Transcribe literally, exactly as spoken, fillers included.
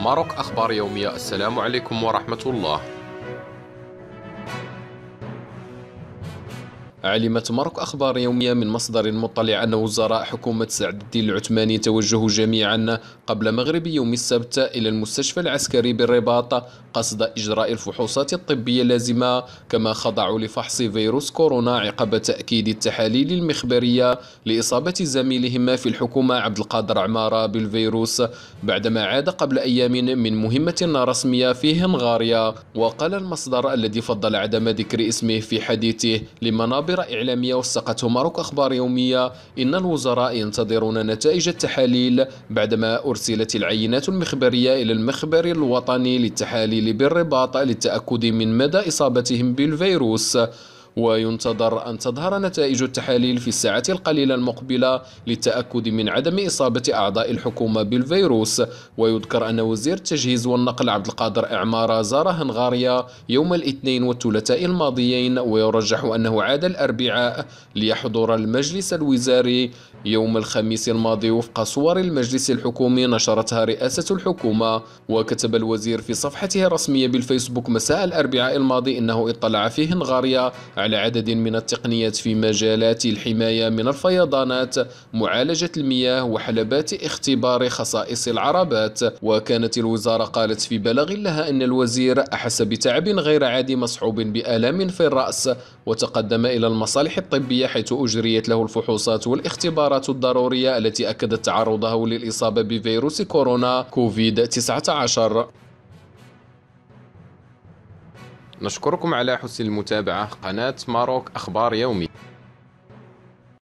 ماروك أخبار يومية. السلام عليكم ورحمة الله. علمت ماروك أخبار يومية من مصدر مطلع أن وزراء حكومة سعد الدين العثماني توجهوا جميعا قبل مغرب يوم السبت إلى المستشفى العسكري بالرباط قصد إجراء الفحوصات الطبية اللازمة، كما خضعوا لفحص فيروس كورونا عقب تأكيد التحاليل المخبرية لإصابة زميلهم في الحكومة عبد القادر عمارة بالفيروس بعدما عاد قبل أيام من مهمة رسمية في هنغاريا. وقال المصدر الذي فضل عدم ذكر اسمه في حديثه لمنابر إعلامية وثقته ماروك أخبار يومية إن الوزراء ينتظرون نتائج التحاليل بعدما أرسلت العينات المخبرية إلى المخبر الوطني للتحاليل بالرباط للتأكد من مدى إصابتهم بالفيروس، وينتظر أن تظهر نتائج التحاليل في الساعات القليلة المقبلة للتأكد من عدم إصابة أعضاء الحكومة بالفيروس. ويذكر أن وزير التجهيز والنقل عبد القادر عمارة زار هنغاريا يوم الاثنين والثلاثاء الماضيين، ويرجح أنه عاد الأربعاء ليحضر المجلس الوزاري يوم الخميس الماضي وفق صور المجلس الحكومي نشرتها رئاسة الحكومة. وكتب الوزير في صفحته الرسمية بالفيسبوك مساء الأربعاء الماضي إنه اطلع في هنغاريا على عدد من التقنيات في مجالات الحماية من الفيضانات، معالجة المياه، وحلبات اختبار خصائص العربات. وكانت الوزارة قالت في بلاغ لها أن الوزير أحس بتعب غير عادي مصحوب بآلام في الرأس، وتقدم إلى المصالح الطبية حيث أجريت له الفحوصات والاختبارات الضرورية التي أكدت تعرضه للإصابة بفيروس كورونا كوفيد تسعة عشر. نشكركم على حسن المتابعة. قناة ماروك أخبار يومي.